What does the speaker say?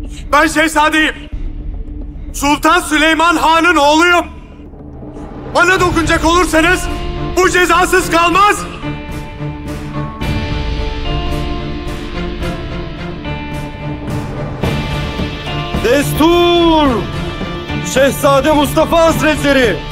Ben şehzadeyim. Sultan Süleyman Han'ın oğluyum. Bana dokunacak olursanız bu cezasız kalmaz. Destur! Şehzade Mustafa Hazretleri!